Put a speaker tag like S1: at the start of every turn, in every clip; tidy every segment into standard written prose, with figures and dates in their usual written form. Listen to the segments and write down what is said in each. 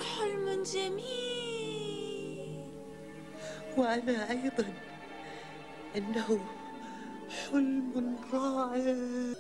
S1: حلم جميل.
S2: وأنا أيضا إنه حلم رائع.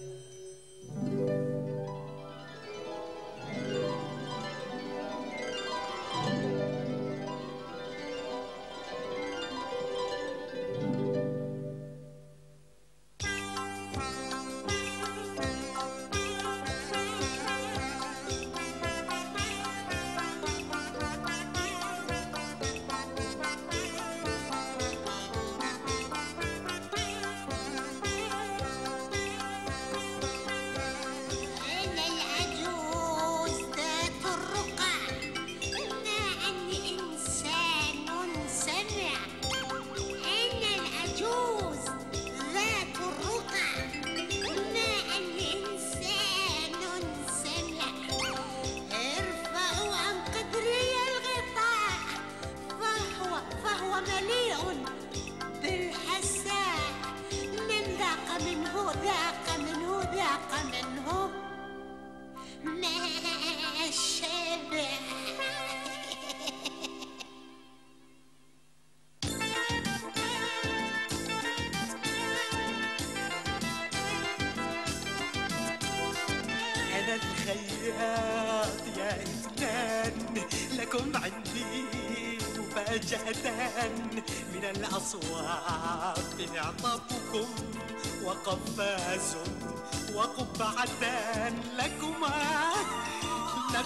S3: أنا الخياط يا إثنان، لكم عندي مفاجأة من الأصوات، معطفكم وقفاز وقبعتان لكما يا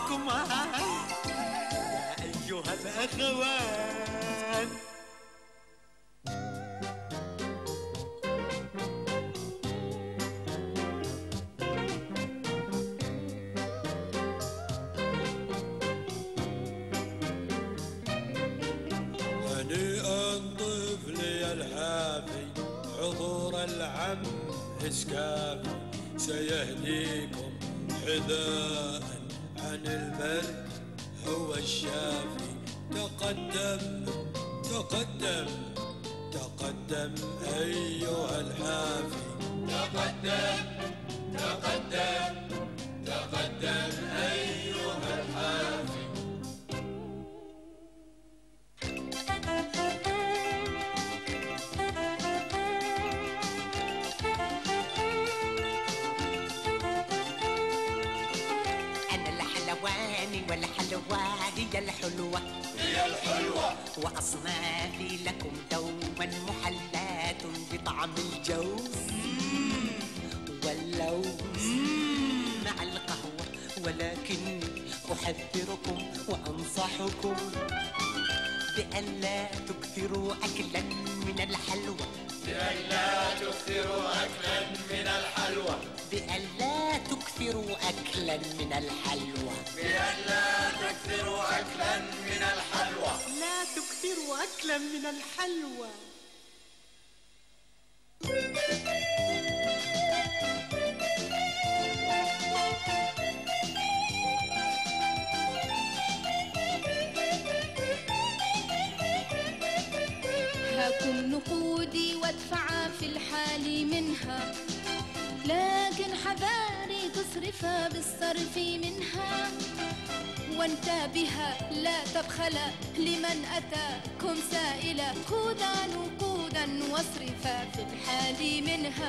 S3: أيها الأخوان.
S4: هنيئا طفلي الحافي، حضور العم إسكافي سيهديكم حذاء عن البرد هو الشافي. تقدم تقدم تقدم أيها الحافي، تقدم تقدم تقدم أيها الحافي.
S3: والحلوى هي الحلوة،
S4: هي الحلوة،
S3: وأصنافي لكم دوما محلات بطعم الجوز واللوز مع القهوة، ولكني أحذركم وأنصحكم بألا تكثروا أكلا من الحلوى،
S4: بألا تكثروا أكلا من الحلوى،
S3: بألا تكثروا أكلا من الحلوى،
S4: بألا تكثروا أكلا من الحلوى،
S3: لا تكثروا أكلا من الحلوى.
S5: هاكم نقودي وادفعا في الحال منها، لكن حذاري تصرفا بالصرف منها، وانتبها لا تبخلا لمن أتاكم سائلا، خذا نقودا واصرفا في الحال منها.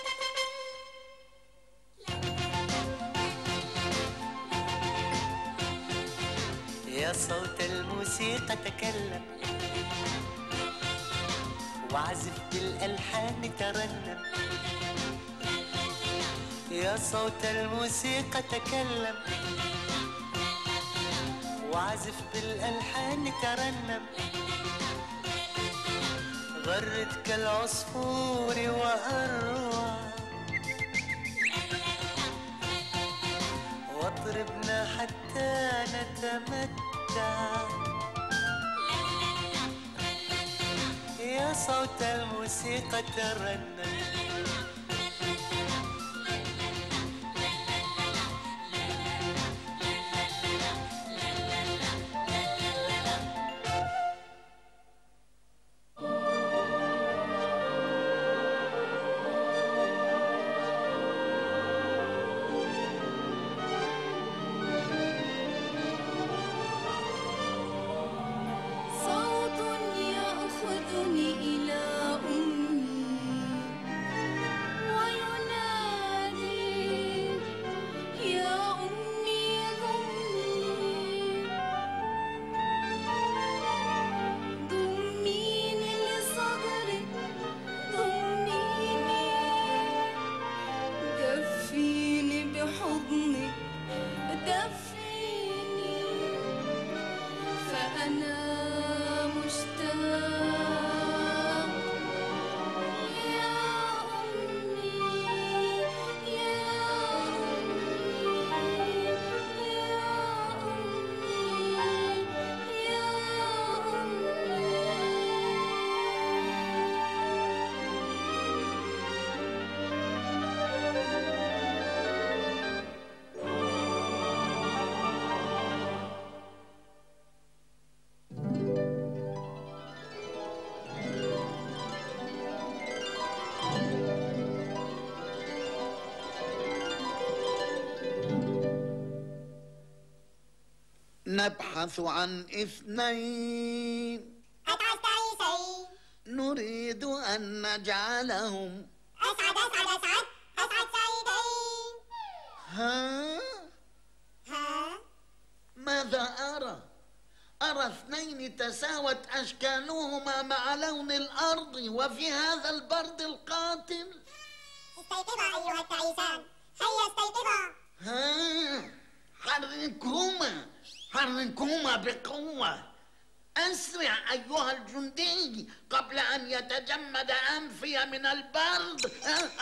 S3: يا صوت الموسيقى تكلم، واعزف بالألحان ترنم، يا صوت الموسيقى تكلم، واعزف بالألحان ترنم، غرد كالعصفور وأروع، واطربنا حتى نتمتع، يا صوت الموسيقى ترنم.
S5: أنا مشتاق يا أمي يا أمي يا أمي يا
S2: نبحث عن اثنين
S6: أسعد عيسين
S2: نريد أن نجعلهم
S6: أسعد أسعد أسعد أسعد سعيدين.
S2: ها؟
S6: ها؟
S2: ماذا أرى؟ أرى اثنين تساوت أشكالهما مع لون الأرض وفي هذا البرد القاتل.
S6: استيقظا أيها التعيسان، هيا استيقظا.
S2: ها؟ حركوما بقوة. أسرع أيها الجندي قبل أن يتجمد أنفي من البرد.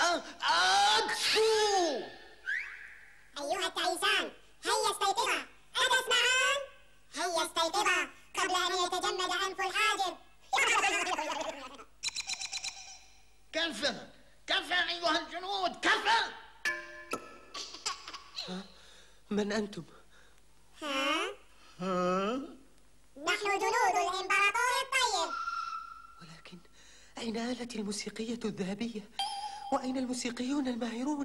S2: أكفو!
S6: أيها التعيسان، هيا استيقظا. أتسمعان؟ هيا استيقظا قبل أن يتجمد أنف الحاجب.
S2: كفى أيها الجنود، كفى!
S3: من أنتم؟
S6: ها؟ نحن جنود الإمبراطور الطيب.
S3: ولكن أين آلتي الموسيقية الذهبية؟ وأين الموسيقيون الماهرون؟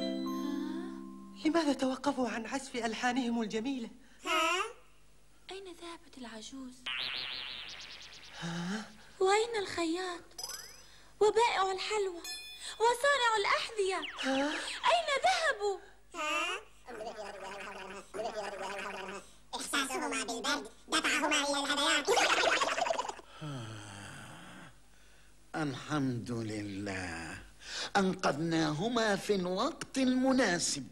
S3: لماذا توقفوا عن عزف ألحانهم الجميلة؟
S6: ها؟
S1: أين ذهبت العجوز؟ وأين الخياط؟ وبائع الحلوى؟ وصانع الأحذية؟ أين ذهبوا؟
S6: ها؟ إحساسهما بالبرد دفعهما إلى الهذيان.
S2: الحمد لله، أنقذناهما في الوقت المناسب.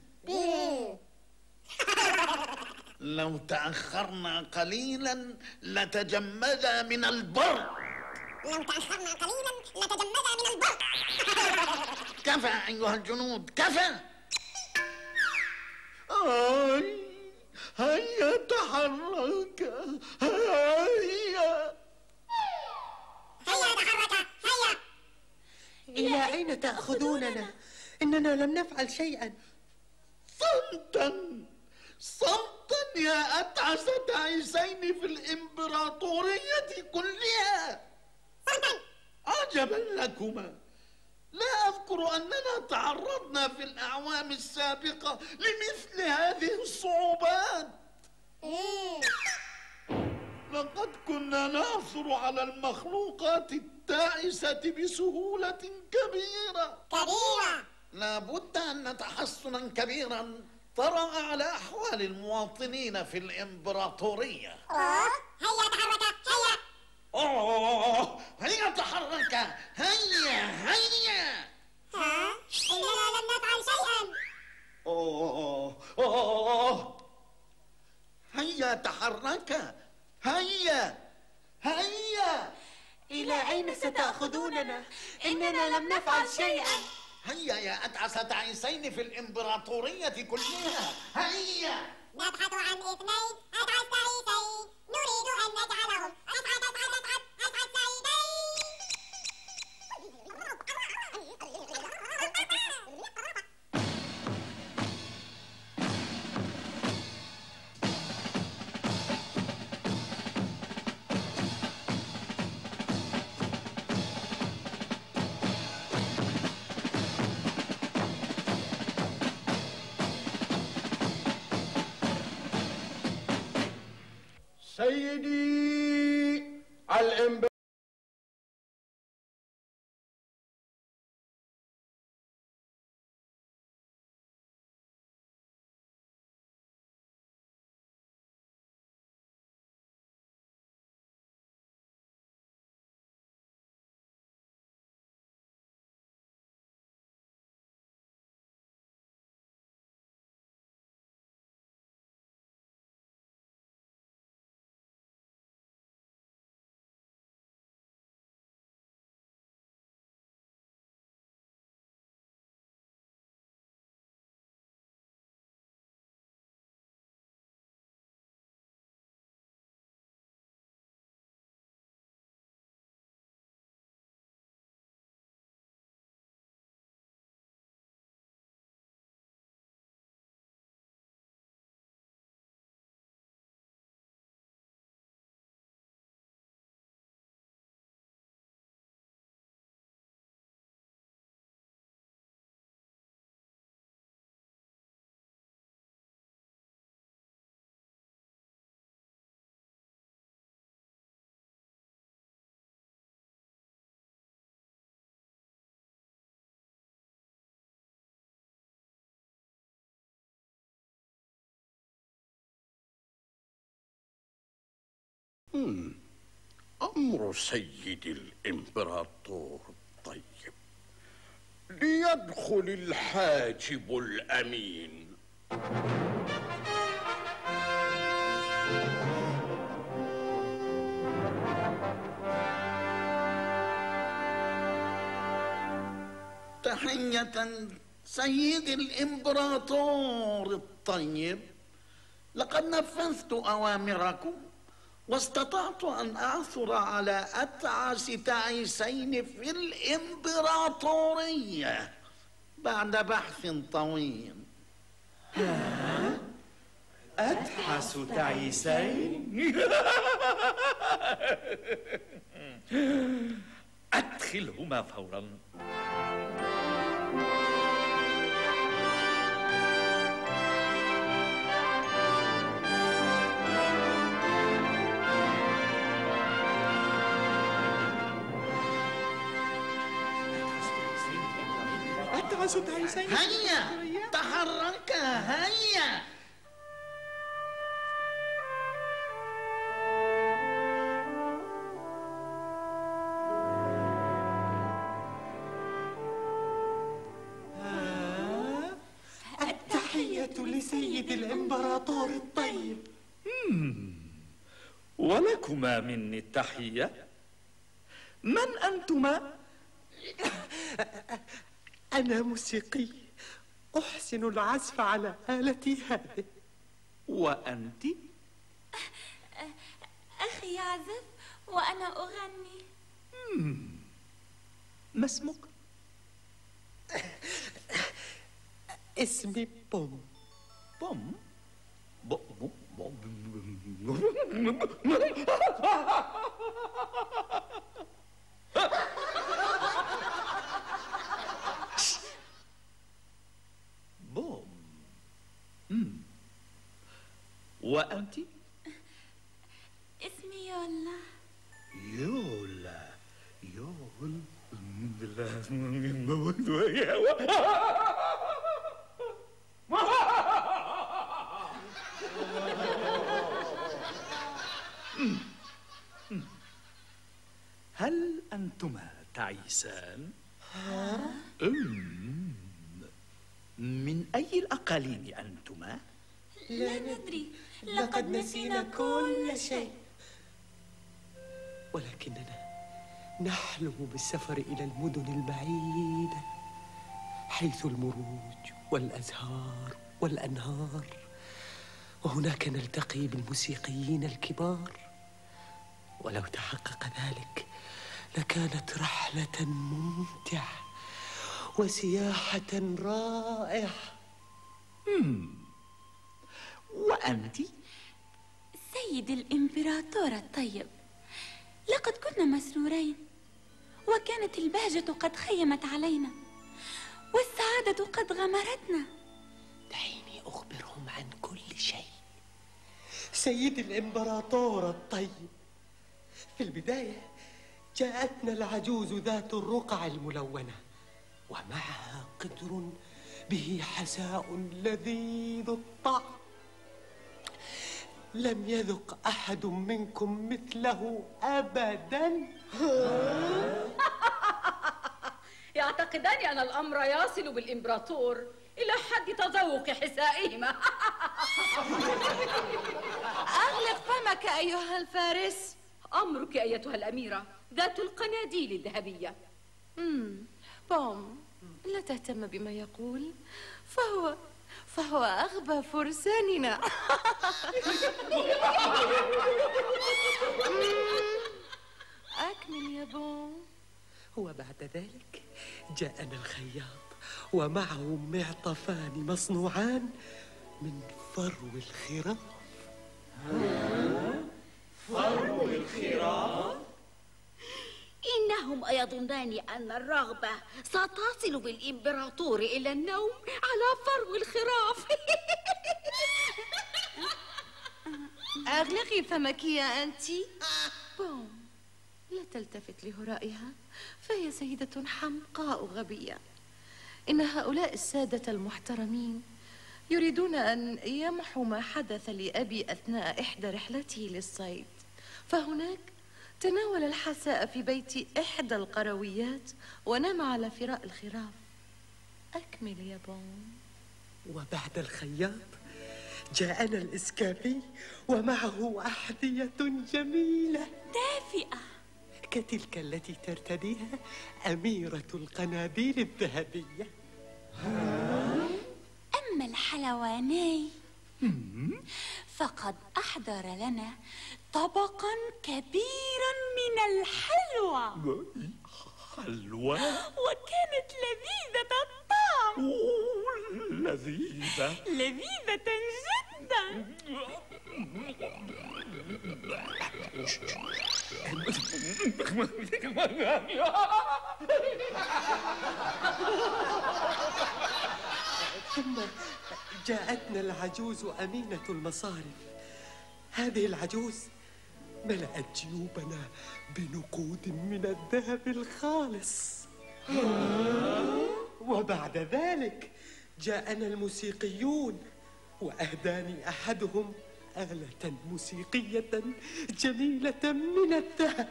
S2: لو تأخرنا قليلا لتجمدا من البرد.
S6: لو تأخرنا قليلا لتجمدا من البرد.
S2: كفى أيها الجنود، كفى! هيا تحرك، هيا
S6: تحرك، هيا.
S3: إلى أين تأخذوننا؟ إننا لم نفعل شيئا.
S2: صمتا يا أتعسة عيسين في الإمبراطورية كلها.
S6: صمتا.
S2: عجبا لكما، لا أذكر أننا تعرضنا في الأعوام السابقة لمثل هذه الصعوبات. لقد كنا نعثر على المخلوقات التائسة بسهولة كبيرة. لا بد أن تحسنا كبيرا طرأ على أحوال المواطنين في الإمبراطورية.
S6: هيا تحرك، هيا.
S2: هيا تحرك، هيا.
S6: ها؟ إننا لم نفعل شيئا.
S2: هيا تحرك، هيا.
S3: إلى أين ستأخذوننا؟ إننا لم نفعل شيئا.
S2: هيا يا أتعسة عيسين في الإمبراطورية كلها، هيا.
S6: نبحث عن اثنين أتعس عيسين نريد أن نجعلهم أسعد
S7: سيدي الإمبراطور
S8: أمر سيد الإمبراطور الطيب ليدخل الحاجب الأمين.
S2: تحية سيد الإمبراطور الطيب، لقد نفذت أوامركم واستطعت أن أعثر على أتعس تعيسين في الإمبراطورية بعد بحث طويل.
S9: أتعس تعيسين؟ أدخلهما فوراً.
S3: أتعس تعيسين.
S2: هيا تحركا، هيا.
S3: التحية لسيد الإمبراطور الطيب.
S9: ولكما مني التحية. من أنتما؟
S3: أنا موسيقي أحسن العزف على آلتي هذه.
S9: وأنت؟
S1: أخي يعزف وأنا أغني.
S9: ما اسمك؟
S3: اسمي بوم.
S9: بوم؟ بوم. وأنت؟
S1: اسمي يولا.
S9: يولا. هل أنتما تعيسان؟ من أي الأقاليم أنتما؟
S1: لا ندري،
S3: لقد نسينا كل شيء، ولكننا نحلم بالسفر إلى المدن البعيدة حيث المروج والأزهار والأنهار، وهناك نلتقي بالموسيقيين الكبار. ولو تحقق ذلك لكانت رحلة ممتعة وسياحة رائعة.
S9: وأنت؟
S1: سيد الإمبراطور الطيب، لقد كنا مسرورين، وكانت البهجة قد خيمت علينا، والسعادة قد غمرتنا.
S3: دعيني أخبرهم عن كل شيء. سيد الإمبراطور الطيب، في البداية جاءتنا العجوز ذات الرقع الملونة، ومعها قدر به حساء لذيذ الطعم. لم يذق أحد منكم مثله أبداً.
S10: يعتقدان أن الأمر يصل بالإمبراطور إلى حد تذوق حسائهما.
S5: أغلق فمك أيها الفارس.
S10: أمرك أيتها الأميرة ذات القناديل الذهبية.
S5: بوم، لا تهتم بما يقول، فهو أغبى فرساننا. أكمل يا بوم.
S3: وبعد ذلك جاءنا الخياط ومعه معطفان مصنوعان من فرو الخراف.
S11: فرو الخراف؟
S12: إنهم يظنان أن الرغبة ستصل بالإمبراطور إلى النوم على فرو الخراف.
S5: أغلقي فمك يا أنت. بوم، لا تلتفت لهرائها، فهي سيدة حمقاء غبية. إن هؤلاء السادة المحترمين يريدون أن يمحوا ما حدث لأبي أثناء إحدى رحلته للصيد، فهناك تناول الحساء في بيت إحدى القرويات ونام على فراء الخراف. أكمل يا بون.
S3: وبعد الخياط جاءنا الإسكافي ومعه أحذية جميلة
S1: دافئة
S3: كتلك التي ترتديها أميرة القناديل الذهبية.
S1: أما الحلواني فقد أحضر لنا طبقا كبيرا من الحلوى.
S9: حلوى؟
S1: وكانت لذيذة الطعم.
S9: لذيذة؟
S1: لذيذة جدا.
S3: ثم جاءتنا العجوز أمينة المصارف. هذه العجوز ملأت جيوبنا بنقود من الذهب الخالص. وبعد ذلك جاءنا الموسيقيون وأهداني أحدهم آلة موسيقية جميلة من الذهب.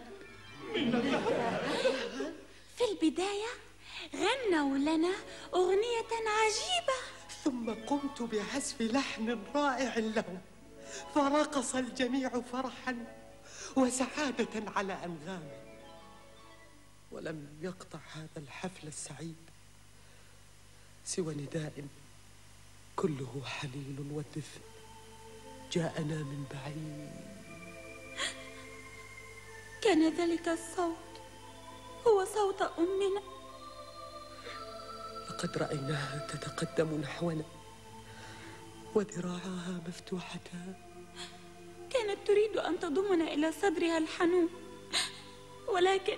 S1: في البداية غنوا لنا أغنية عجيبة،
S3: ثم قمت بعزف لحن رائع لهم، فرقص الجميع فرحا وسعادة على أنغامه. ولم يقطع هذا الحفل السعيد سوى نداء كله حنين ودفء جاءنا من بعيد.
S1: كان ذلك الصوت هو صوت أمنا.
S3: لقد رأيناها تتقدم نحونا وذراعها مفتوحتان.
S1: كانت تريد أن تضمنا إلى صدرها الحنون، ولكن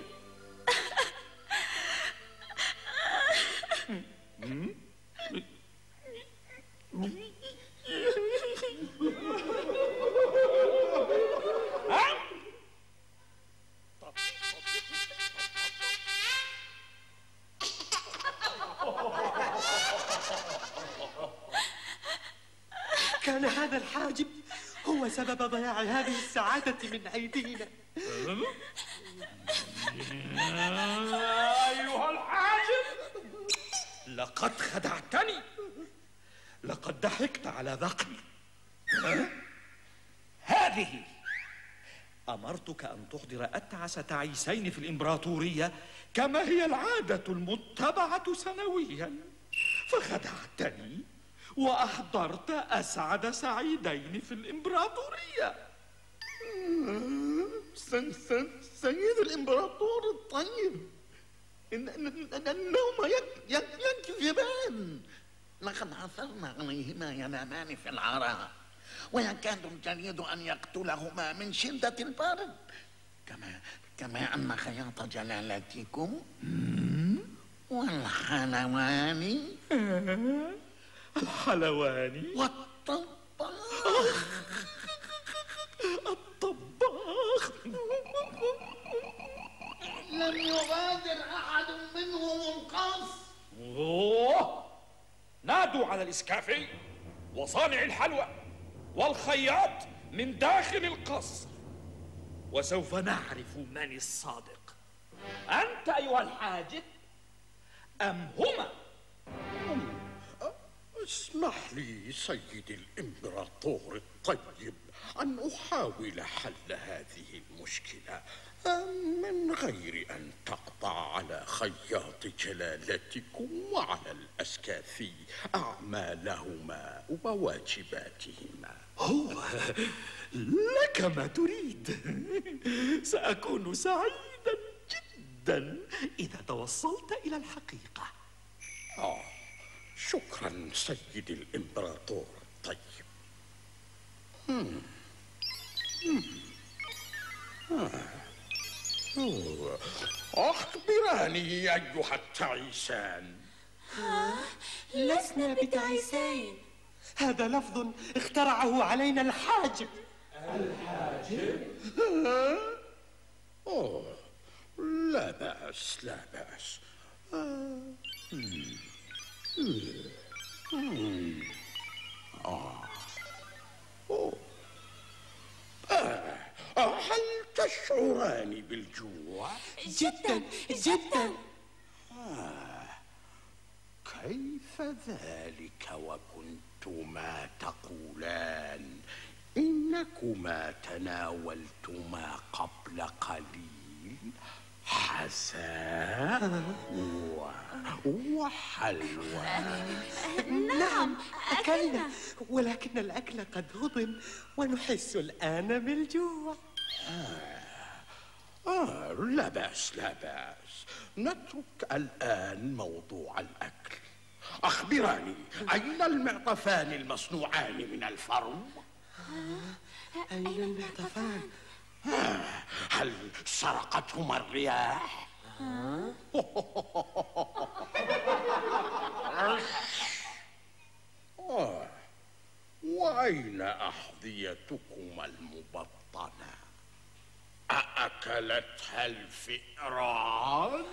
S3: كان هذا الحاجب هو سبب ضياع هذه السعادة من أيدينا.
S9: أيها الحاجب، لقد خدعتني، لقد ضحكت على ذقني. هذه أمرتك أن تحضر أتعس تعيسين في الإمبراطورية كما هي العادة المتبعة سنويا، فخدعتني وأحضرت أسعد سعيدين في الإمبراطورية.
S2: سيد الإمبراطور الطيب، إنهما يكذبان. لقد عثرنا عليهما ينامان في العراء، ويكاد الجليد أن يقتلهما من شدة البرد، كما أن خياط جلالتكم والحلواني والطباخ لم يغادر أحد منهم القصر.
S8: نادوا على الإسكافي وصانع الحلوى والخياط من داخل القصر، وسوف نعرف من الصادق، أنت أيها الحاجب أم هما؟
S13: اسمح لي سيدي الإمبراطور الطيب أن أحاول حل هذه المشكلة من غير أن تقطع على خياط جلالتكم وعلى الأسكافي أعمالهما وواجباتهما.
S9: لك ما تريد. سأكون سعيدا جدا إذا توصلت إلى الحقيقة.
S13: شكرا سيدي الإمبراطور الطيب. أخبراني أيها التعيسان.
S3: لسنا بتعيسين، هذا لفظ اخترعه علينا الحاجب.
S13: الحاجب؟ لا بأس لا بأس. هل أتشعران بالجوع؟
S3: جدا جدا.
S13: كيف ذلك وكنتما تقولان إنكما تناولتما قبل قليل حساء وحلوى؟
S3: نعم أكلنا، ولكن الأكل قد هضم ونحس الآن بالجوع.
S13: لا بأس لا بأس، نترك الآن موضوع الأكل. أخبراني، أين المعطفان المصنوعان من الفرو؟
S3: أين المعطفان؟
S13: هل سرقتهما الرياح؟ وأين أحذيتكما المبطنة؟ أأكلتها الفئران؟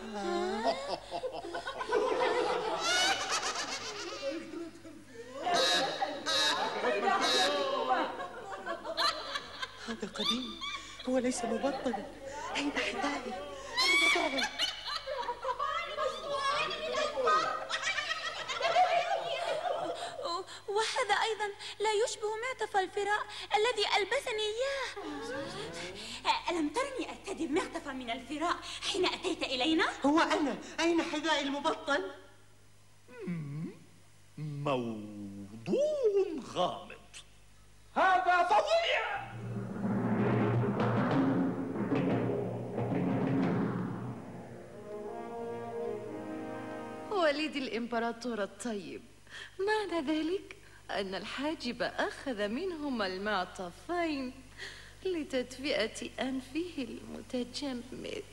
S3: هذا قديم، هو ليس مبطلا. أين حذائي؟
S1: وهذا أيضا لا يشبه معطف الفراء الذي ألبسني إياه. ألم ترني أرتدي معطفا من الفراء حين أتيت إلينا؟
S3: هو أنا، أين حذائي المبطل؟
S9: موضوع غامض. هذا فظيع.
S5: وليدي الإمبراطور الطيب، معنى ذلك أن الحاجب أخذ منهما المعطفين لتدفئة أنفه المتجمد.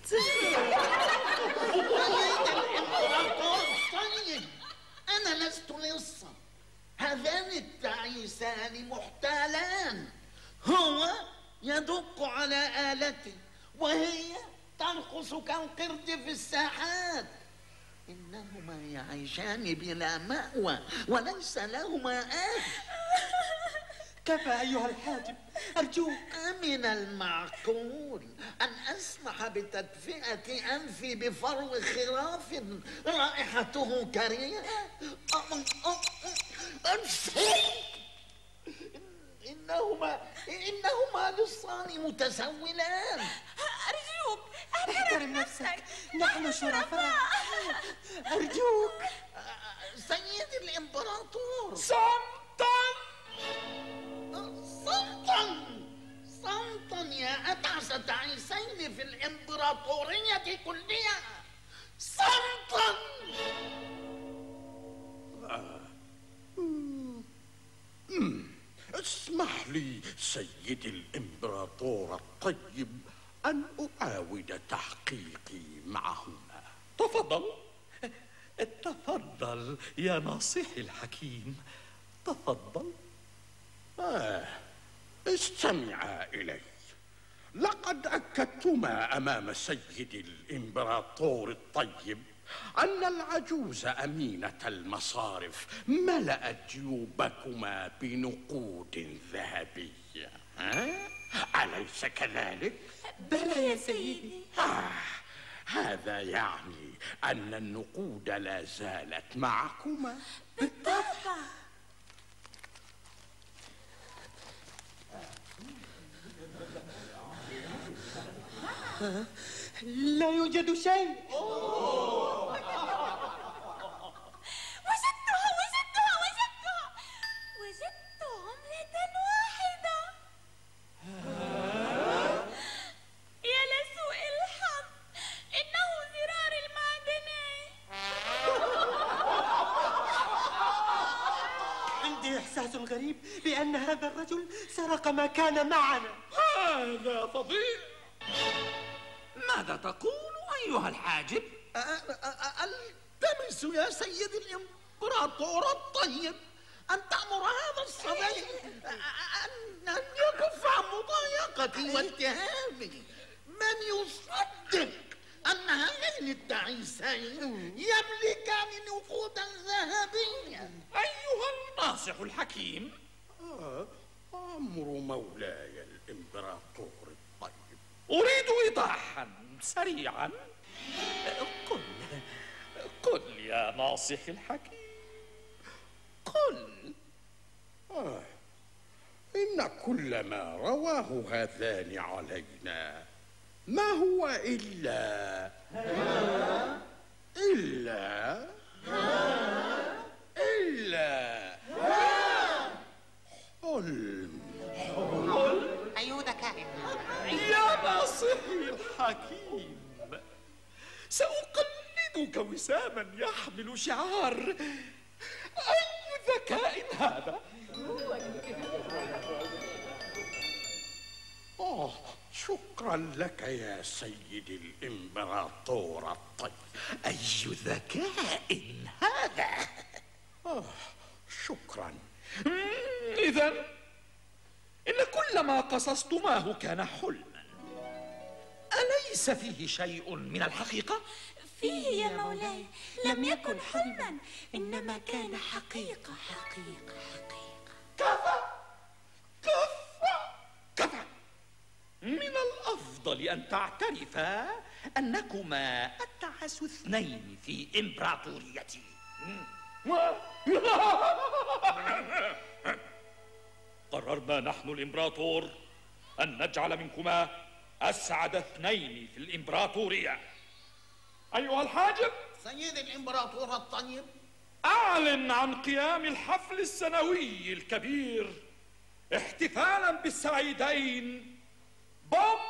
S2: الإمبراطور الطيب، أنا لست لصا. هذان التعيسان محتالان. هو يدق على آلته وهي ترقص كالقرد في الساحات. إنهما يعيشان بلا مأوى وليس لهما أهل.
S3: كفى أيها الحاجب، أرجوك.
S2: من المعقول أن أسمح بتدفئة أنفي بفرو خراف رائحته كريهة؟ إنهما لصان متسولان.
S1: أرجوك
S3: احترم نفسك، نحن شرفاء. أرجوك.
S2: سيدي الإمبراطور،
S8: صمتا
S2: صمتا يا أتعس تعيسين في الإمبراطورية كلها. صمتا.
S13: اسمح لي سيدي الإمبراطور الطيب أن أعاود تحقيقي معهما.
S9: تفضل تفضل يا ناصحي الحكيم، تفضل.
S13: استمعا إلي. لقد أكدتما أمام سيدي الإمبراطور الطيب أن العجوز أمينة المصارف ملأت جيوبكما بنقود ذهبية، أليس كذلك؟
S3: بلى يا سيدي.
S13: هذا يعني أن النقود لا زالت معكما.
S1: بالطبع.
S3: لا يوجد شيء.
S1: وجدت عملة واحدة. يا لسوء الحظ، إنه زرار المعدني.
S3: عندي إحساس غريب بأن هذا الرجل سرق ما كان معنا.
S8: هذا فظيع.
S14: ماذا تقول أيها الحاجب؟
S2: التمس يا سيدي الإمبراطور الطيب أن تأمر هذا الصبي أن يكف عن مضايقتي واتهامي. من يصدق أن هذين التعيسين يملكان نقودا ذهبية؟
S8: أيها الناصح الحكيم،
S13: أمر مولاي الإمبراطور الطيب.
S9: أريد إيضاحا سريعا. قل يا ناصح الحكيم، قل.
S13: إن كل ما رواه هذان علينا ما هو إلا حلم.
S15: أي ذكاء
S9: يا ناصحي الحكيم، سأقلدك وساما يحمل شعار أي ذكاء هذا.
S13: شكرا لك يا سيدي الإمبراطور الطيب.
S9: أي ذكاء هذا.
S13: شكرا.
S9: إذن إن كل ما قصصتماه كان حلما، أليس فيه شيء من الحقيقة؟
S1: فيه يا مولاي، لم يكن حلما، إنما كان حقيقة.
S9: كفى. من الأفضل أن تعترفا أنكما أتعس اثنين في إمبراطوريتي. قررنا نحن الإمبراطور أن نجعل منكما أسعد اثنين في الإمبراطورية. أيها الحاجب
S2: سيدي الإمبراطور الطيب،
S9: أعلن عن قيام الحفل السنوي الكبير احتفالا بالسعيدين بوم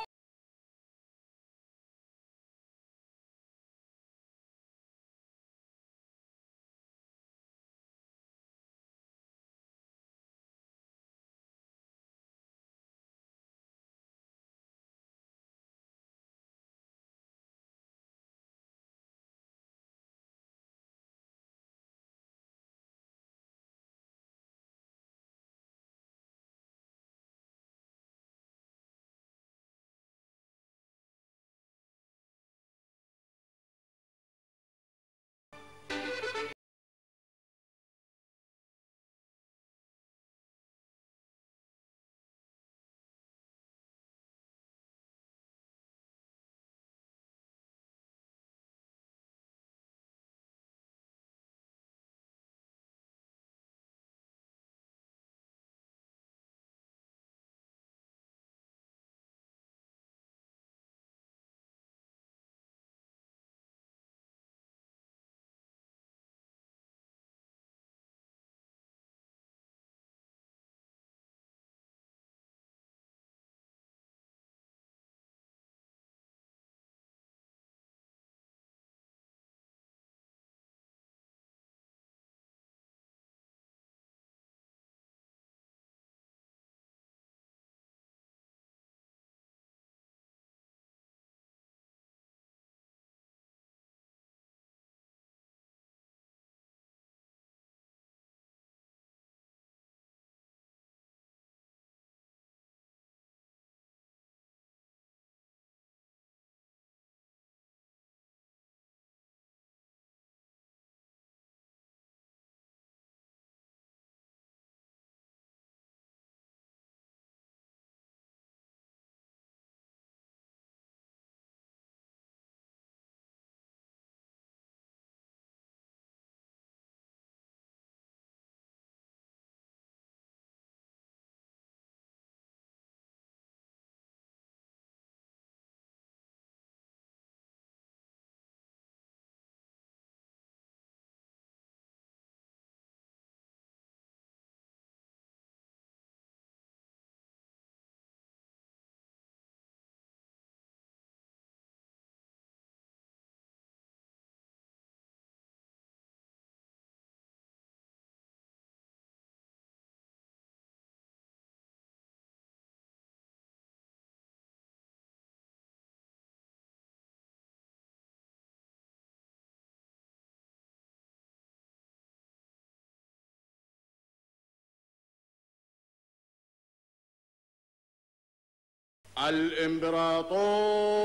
S7: الإمبراطور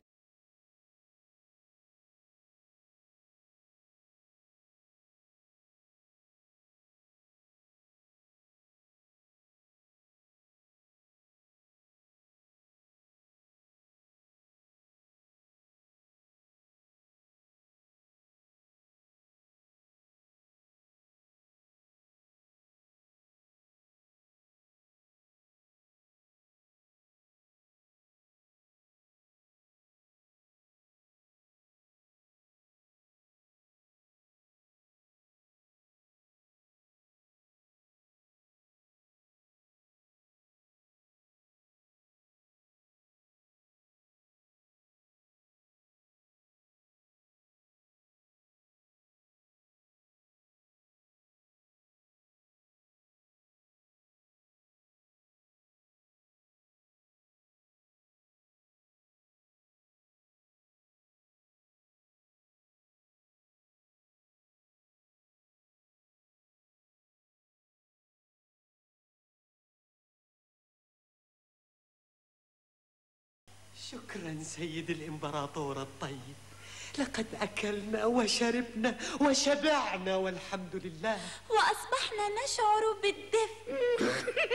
S3: شكرا سيد الإمبراطور الطيب، لقد أكلنا وشربنا وشبعنا والحمد لله،
S1: وأصبحنا نشعر بالدفء.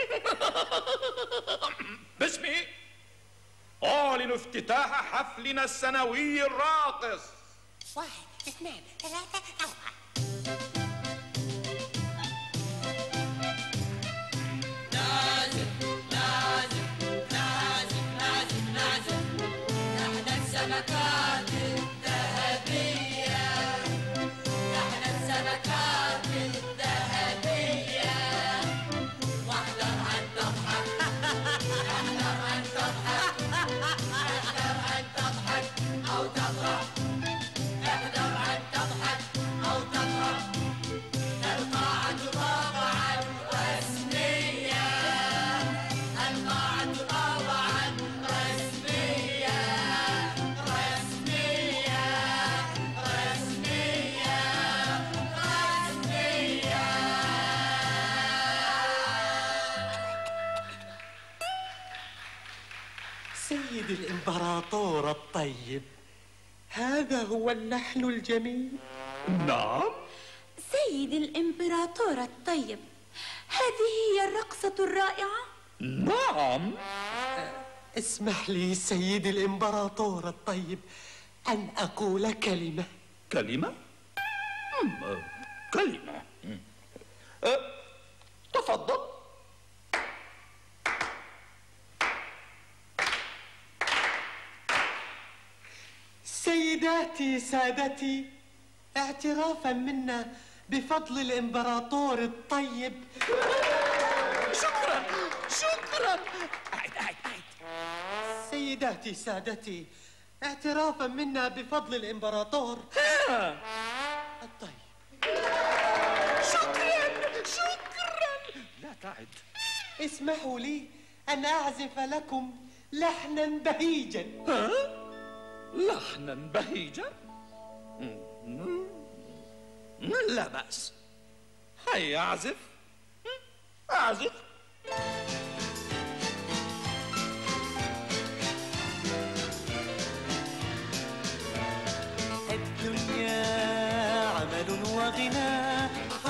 S9: باسمي أعلن افتتاح حفلنا السنوي الراقص.
S15: 1 2 3 4.
S4: نازف نازف نازف نازف نازف نحن السمكات الذهبية، نحن السمكات الذهبية، واحذر أن تضحك، احذر أن تضحك، احذر أن تضحك أو تضرب، احذر أن تضحك أو تضرب. القاعة طبعا رسمية، القاعة طبعا رسمية، رسمية، رسمية، رسمية.
S3: سيد الإمبراطور الطيب، هذا هو اللحن الجميل.
S9: نعم
S1: سيد الإمبراطور الطيب، هذه هي الرقصة الرائعة.
S9: نعم.
S3: اسمح لي سيد الإمبراطور الطيب أن أقول كلمة.
S9: كلمة؟ كلمة. تفضل.
S3: سيداتي سادتي، اعترافا منا بفضل الإمبراطور الطيب.
S9: شكرا شكرا. أعد.
S3: سيداتي سادتي، اعترافا منا بفضل الإمبراطور الطيب.
S9: شكرا. لا تعد.
S3: اسمحوا لي أن أعزف لكم لحنا بهيجا.
S9: لحنا بهيجا؟ لا بأس. هيا اعزف. اعزف.
S3: الدنيا عمل وغنى،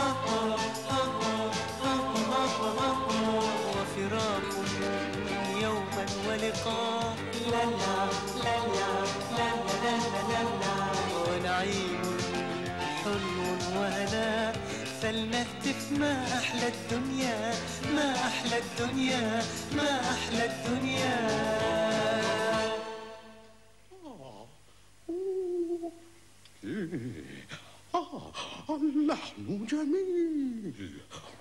S3: وفراق يوما ولقاء، لا لا لا لا لا لا لا لا، ونعيم حلو وهنا، فلنهتف ما أحلى الدنيا، ما أحلى الدنيا، ما أحلى الدنيا.
S13: اللحن جميل،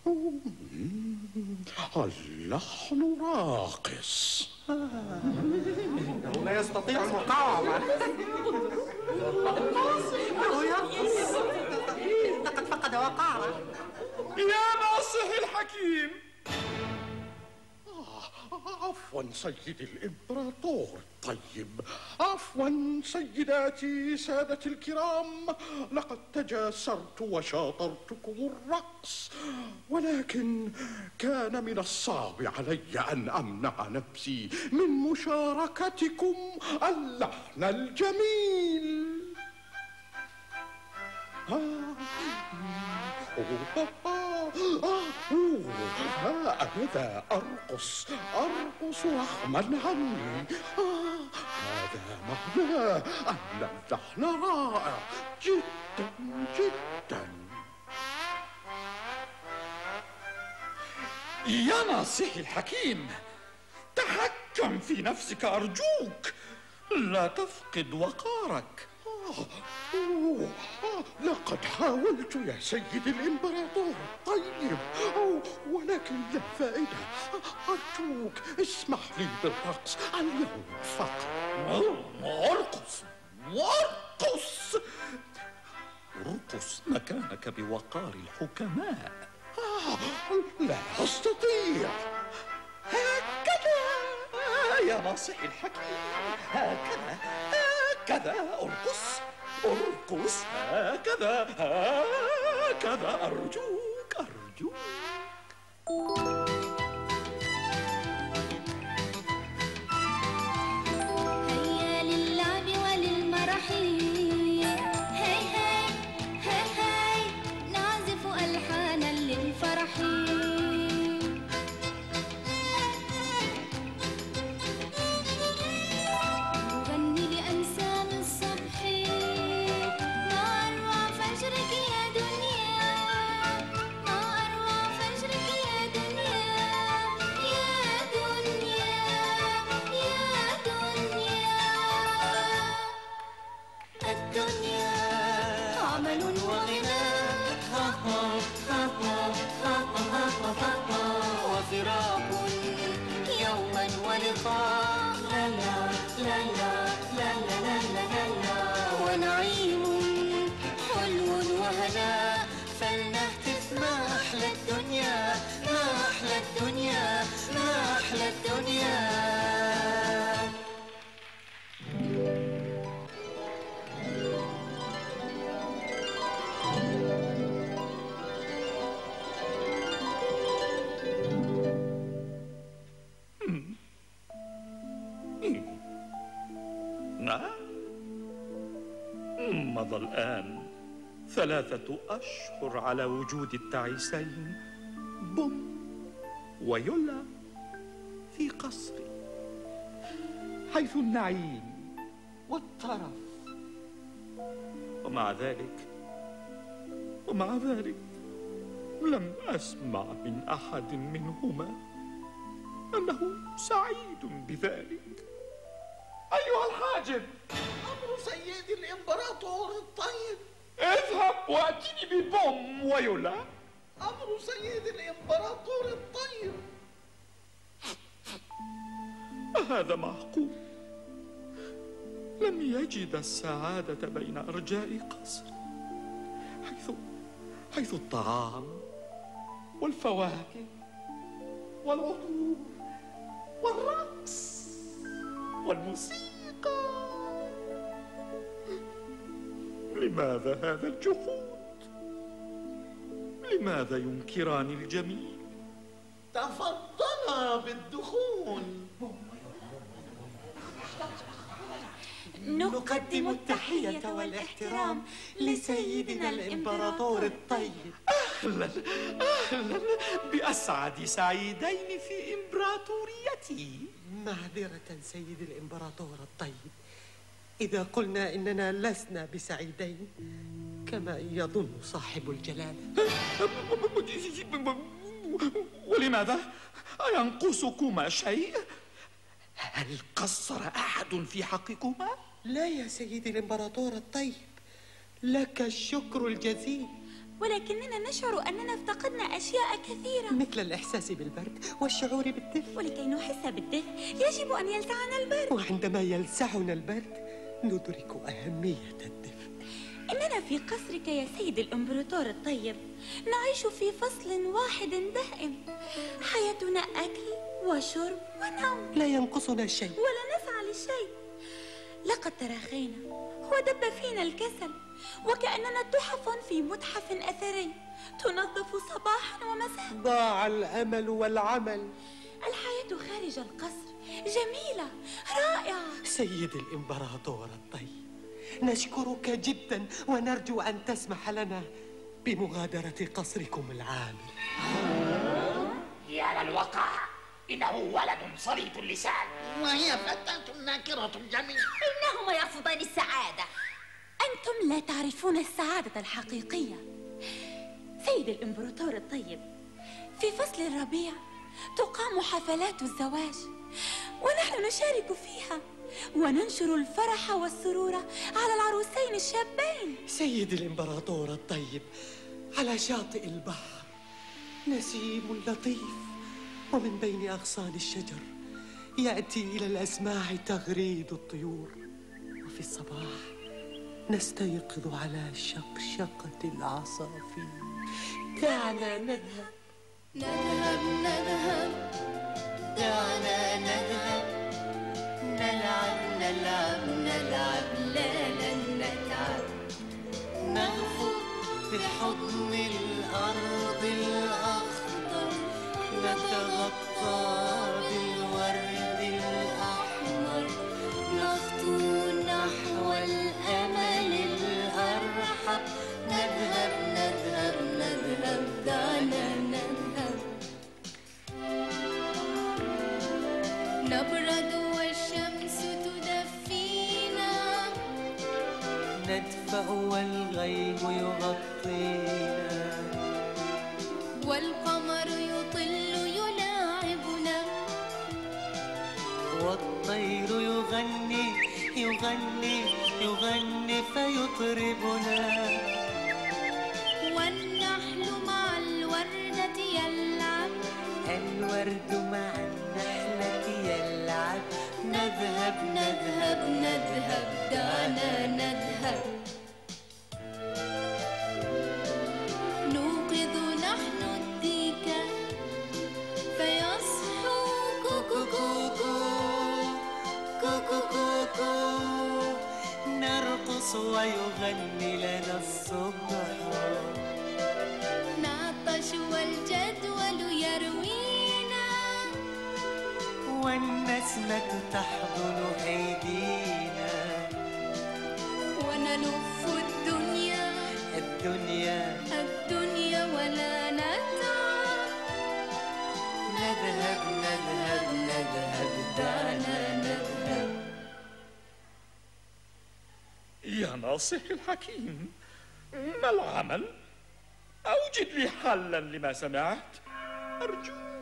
S13: اللحن راقص.
S7: إنه لا يستطيع المقاومة.
S15: إنه يرقص، لقد فقد وقاره.
S9: يا ناصح الحكيم.
S13: عفوا سيدي الإمبراطور الطيب، عفوا سيداتي سادتي الكرام، لقد تجاسرت وشاطرتكم الرقص، ولكن كان من الصعب علي أن أمنع نفسي من مشاركتكم اللحن الجميل. أنا ذا أرقص رغما عني. هذا معناه أن اللحن رائع جدا جدا.
S9: يا ناصحي الحكيم، تحكم في نفسك أرجوك، لا تفقد وقارك.
S13: لقد حاولت يا سيدي الإمبراطور الطيب، ولكن لا فائدة. أرجوك اسمح لي بالرقص اليوم فقط.
S9: ارقص وارقص، ارقص مكانك بوقار الحكماء.
S13: لا أستطيع.
S9: هكذا يا ناصحي الحكيم، هكذا هكذا ارقص ارقص، هكذا هكذا، أرجوك أرجوك.
S4: ولقاء لا لا لا لا لا لا لا لا ونعيم حلو وهناء فلنهتف ما أحلى الدنيا ما أحلى الدنيا ما أحلى الدنيا.
S9: مضى الآن 3 أشهر على وجود التعيسين بوم ويولا في قصري، حيث النعيم والترف، ومع ذلك لم أسمع من أحد منهما أنه سعيد بذلك. أيها الحاجب،
S2: أمر سيدي الإمبراطور الطيب.
S9: اذهب وأتني ببوم ويولا.
S2: أمر سيدي الإمبراطور الطيب.
S9: أهذا معقول؟ لم يجد السعادة بين أرجاء قصر، حيث الطعام والفواكه والعطور والرقص والموسيقى. لماذا هذا الجحود؟ لماذا ينكران الجميل؟
S2: تفضلا بالدخول.
S3: نقدم التحية والاحترام لسيدنا الإمبراطور الطيب.
S9: أهلا بأسعد سعيدين في إمبراطوريتي.
S3: معذرة سيدي الإمبراطور الطيب، إذا قلنا إننا لسنا بسعيدين كما يظن صاحب الجلالة.
S9: ولماذا؟ أينقصكما شيء؟ هل قصر أحد في حقكما؟
S3: لا يا سيدي الإمبراطور الطيب، لك الشكر الجزيل.
S1: ولكننا نشعر أننا افتقدنا أشياء كثيرة،
S3: مثل الإحساس بالبرد والشعور بالدفء.
S1: ولكي نحس بالدفء يجب أن يلسعنا البرد،
S3: وعندما يلسعنا البرد ندرك أهمية الدفء.
S1: إننا في قصرك يا سيدي الإمبراطور الطيب نعيش في فصل واحد دائم، حياتنا أكل وشرب ونوم،
S3: لا ينقصنا شيء
S1: ولا نسعى لشيء. لقد تراخينا ودب فينا الكسل، وكأننا تحف في متحف أثري تنظف صباحا ومساء.
S3: ضاع الأمل والعمل.
S1: الحياة خارج القصر جميلة رائعة.
S3: سيدي الإمبراطور الطيب، نشكرك جدا ونرجو أن تسمح لنا بمغادرة قصركم العامر.
S16: يا للوقع، إنه ولد صليط اللسان،
S2: وهي فتاة ناكرة الجميع.
S12: إنهما يرفضان السعادة.
S1: أنتم لا تعرفون السعادة الحقيقية. سيدي الإمبراطور الطيب، في فصل الربيع تقام حفلات الزواج، ونحن نشارك فيها وننشر الفرح والسرور على العروسين الشابين.
S3: سيدي الإمبراطور الطيب، على شاطئ البحر نسيم لطيف، ومن بين أغصان الشجر يأتي إلى الأسماع تغريد الطيور، وفي الصباح نستيقظ على شقشقة العصافير. دعنا نذهب
S4: نذهب نذهب، دعنا نذهب، نلعب نلعب نلعب، لا لن نتعب، نغفو بحضن الأرض الأخضر، نتغطى بالورد الأحمر، نخطو نحو الأمل الأرحب، نذهب نذهب نذهب، دعنا نذهب، نبرد والشمس تدفينا،
S3: ندفأ والغيم يغطينا،
S4: والقمر يطل يلاعبنا،
S3: والطير يغني يغني يغني فيطربنا،
S4: والنحل مع الوردة يلعب،
S3: الورد مع النحلة يلعب.
S4: نذهب نذهب نذهب دعنا نذهب نوقظ نحن الديك فيصحو كوكو كوكو كوكو كوكو
S17: نرقص ويغني لنا الصبح
S4: نعطش والجدول يروينا
S17: والنسمة تحضن أيدينا
S4: ونلف الدنيا
S17: الدنيا
S4: الدنيا ولا نتعب
S17: نذهب نذهب نذهب دعنا نذهب.
S8: يا ناصح الحكيم، ما العمل؟ أوجد لي حلا لما سمعت أرجوك.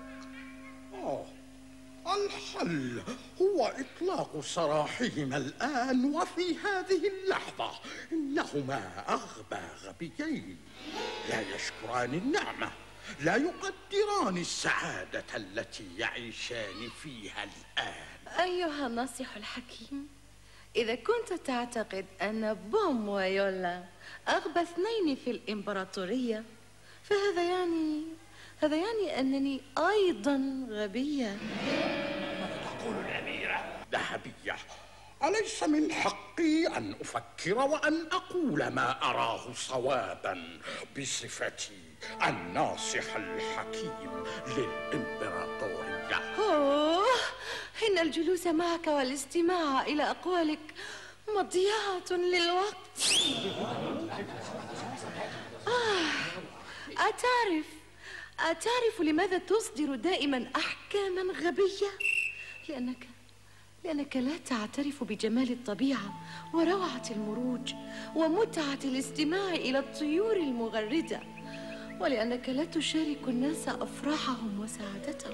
S13: الحل هو إطلاق سراحهما الآن وفي هذه اللحظة. إنهما أغبى غبيين، لا يشكران النعمة، لا يقدران السعادة التي يعيشان فيها الآن.
S5: أيها الناصح الحكيم، إذا كنت تعتقد أن بوم ويولا أغبى اثنين في الإمبراطورية فهذا يعني أنني أيضا غبية.
S16: ماذا تقول الأميرة؟
S13: ذهبية، أليس من حقي أن أفكر وأن أقول ما أراه صوابا بصفتي الناصح الحكيم للإمبراطورية؟
S5: إن الجلوس معك والاستماع إلى أقوالك مضيعة للوقت. أتعرف لماذا تصدر دائما أحكاما غبية؟ لأنك لا تعترف بجمال الطبيعة وروعة المروج ومتعة الاستماع إلى الطيور المغردة، ولأنك لا تشارك الناس أفراحهم وسعادتهم.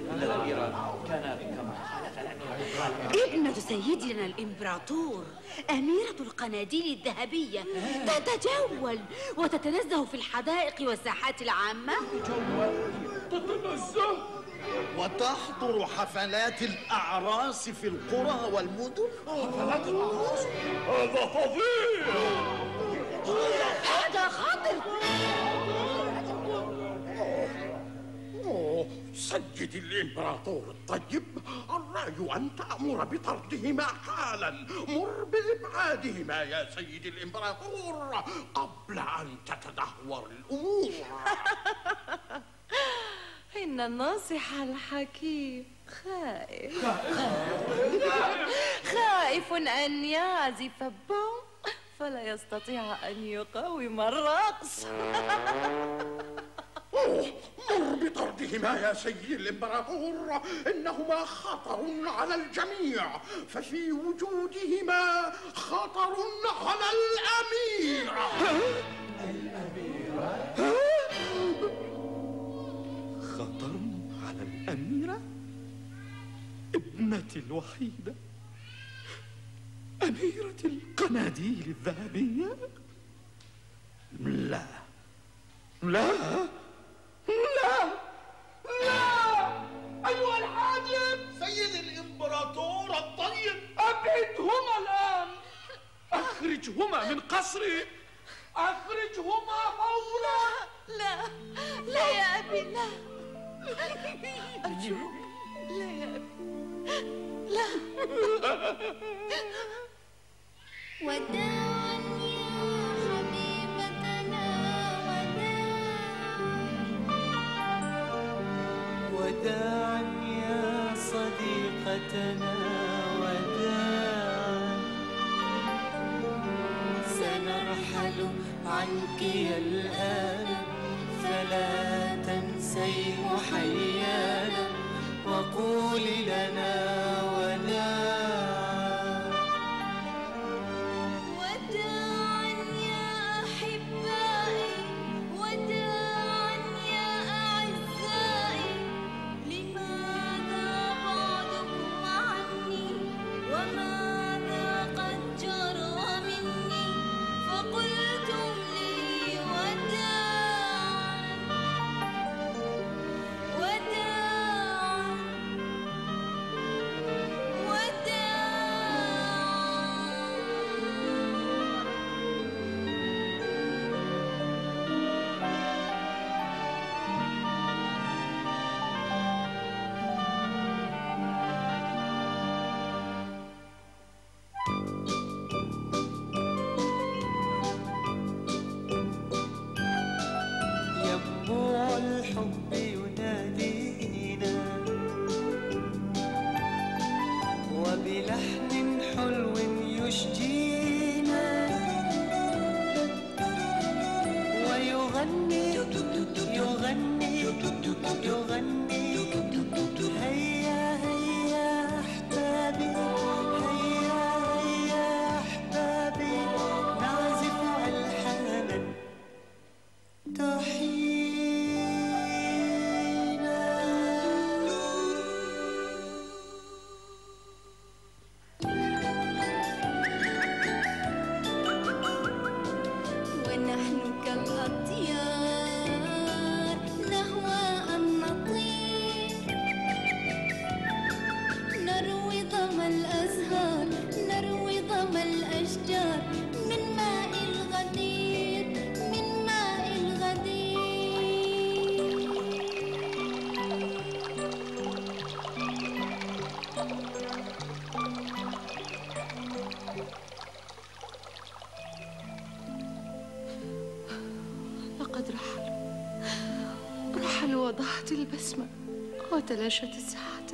S12: ابنة سيدنا الإمبراطور أميرة القناديل الذهبية تتجول وتتنزه في الحدائق والساحات العامة.
S2: تتنزه وتحضر حفلات الأعراس في القرى والمدن.
S8: حفلات الأعراس؟ هذا فظيع،
S12: هذا خطر.
S13: سيدي الإمبراطور الطيب، الرأي أن تأمر بطردهما حالا. مر بإبعادهما يا سيدي الإمبراطور قبل أن تتدهور الأمور.
S5: إن الناصح الحكيم خائف أن يعزف بوم فلا يستطيع أن يقاوم الرقص.
S13: مر بطردهما يا سيدي الإمبراطور، إنهما خطر على الجميع، ففي وجودهما خطر على الأميرة.
S9: خطر على الأميرة، ابنتي الوحيدة، أميرة القناديل الذهبية؟ لا لا لا لا!
S8: أيها الحاجب،
S2: سيد الإمبراطور الطيب،
S8: أبعدهما الآن، أخرجهما من قصري، أخرجهما فورا.
S5: لا يا أبي، لا، أرجوك، لا يا أبي، لا.
S4: وداعا يا حبيبتنا،
S17: وداعا يا صديقتنا، وداعا سنرحل عنك الآن، فلا تنسي محيانا وقولي لنا وداعا.
S4: وداعا يا أحبائي، وداعا يا أعزائي، لماذا بعدكم عني وماذا قد جرى مني، فقلتم لي وداعا وداعا
S5: لقد رحلوا وضاعت البسمة وتلاشت السعادة.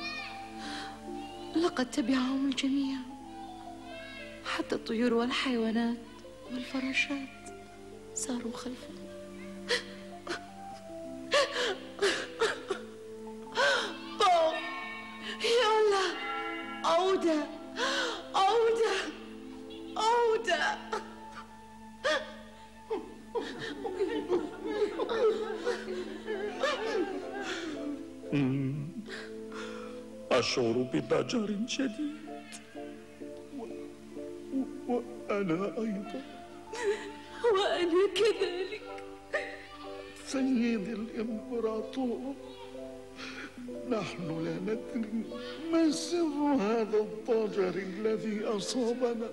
S5: لقد تبعهم الجميع، حتى الطيور والحيوانات والفراشات صاروا خلفهم. بوم، يلا عودة عودة عودة.
S9: أشعر بضجر شديد وأنا أيضا.
S12: وأنا كذلك.
S13: سيدي الإمبراطور، نحن لا ندري ما سر هذا الضجر الذي أصابنا.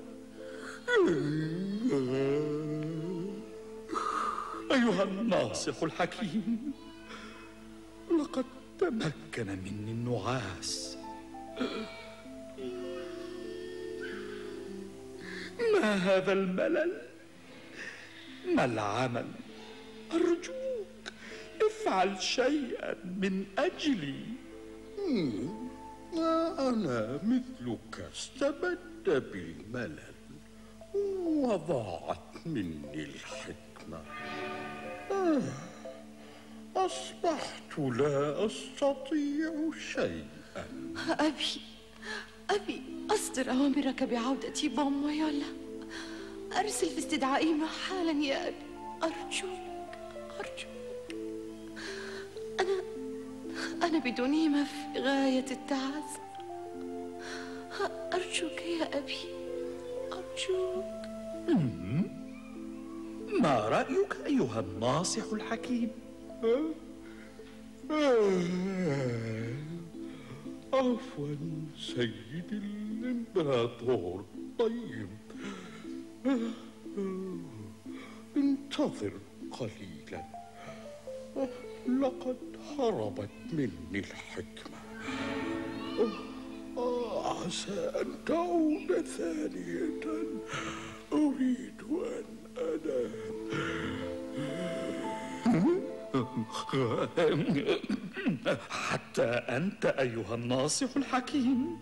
S9: أيها الناصح الحكيم، لقد تمكن مني النعاس. ما هذا الملل؟ ما العمل؟ أرجوك افعل شيئا من أجلي.
S13: أنا مثلك استبد بالملل وضاعت مني الحكمة. أصبحت لا أستطيع شيئا.
S5: أبي أصدر أوامرك بعودة بوم ويولا. أرسل في استدعائهما حالا يا أبي، أرجوك أرجوك. أنا بدونهما في غاية التعاسة. أرجوك يا أبي، أرجوك.
S9: ما رأيك أيها الناصح الحكيم؟
S13: عفوا سيدي الإمبراطور. طيب، انتظر قليلا، لقد هربت مني الحكمة. عسى أن تعود ثانية. أريد أن
S9: حتى أنت أيها الناصح الحكيم.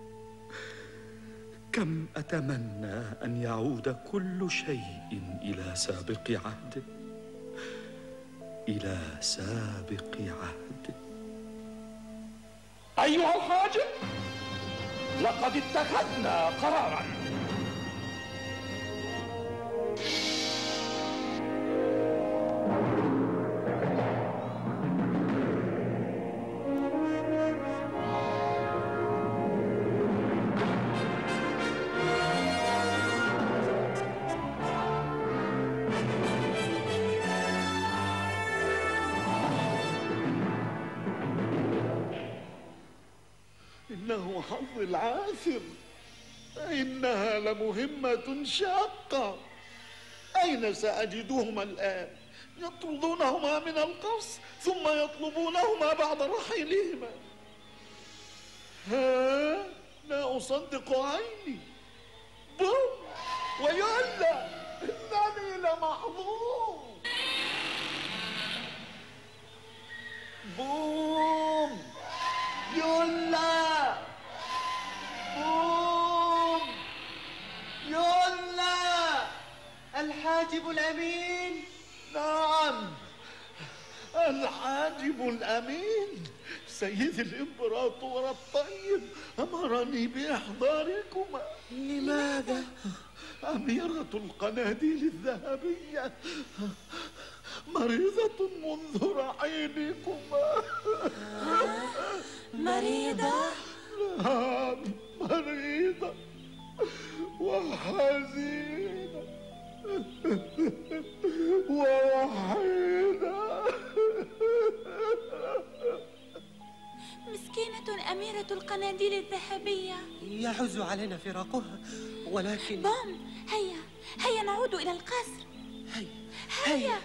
S9: كم أتمنى أن يعود كل شيء إلى سابق عهده، إلى سابق عهده.
S8: أيها الحاجب، لقد اتخذنا قرارا.
S13: إنه حظي العاثر. إنها لمهمة شاقة. أين سأجدهما الآن؟ يطردونهما من القصر ثم يطلبونهما بعد رحيلهما. لا أصدق عيني. بوم ويلا، إنني لمحظوظ. بوم يلا، بوم يلا.
S3: الحاجب الأمين.
S13: نعم، الحاجب الأمين. سيدي الإمبراطور الطيب أمرني بإحضاركما.
S3: لماذا؟
S13: أميرة القناديل الذهبية مريضة منذ رحيلكما.
S1: مريضة؟
S13: نعم، مريضة وحزينة ووحيدة.
S1: مسكينة أميرة القناديل الذهبية.
S3: يحز علينا فراقها، ولكن
S1: بوم، هيا نعود إلى القصر. هيا.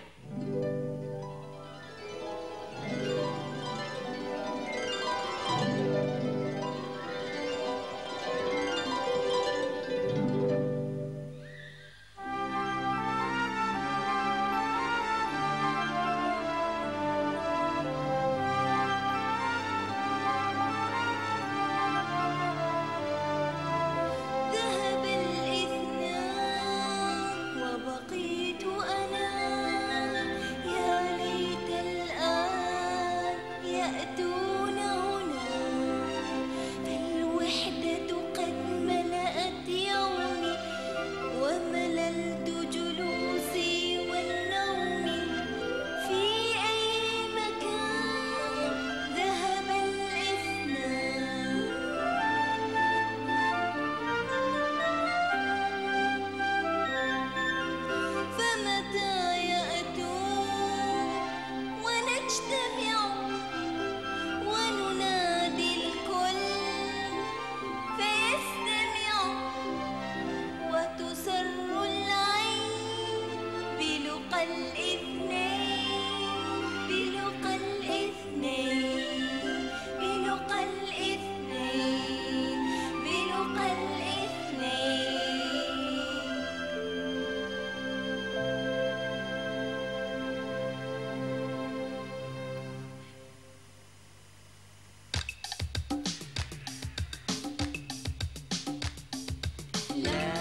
S17: لا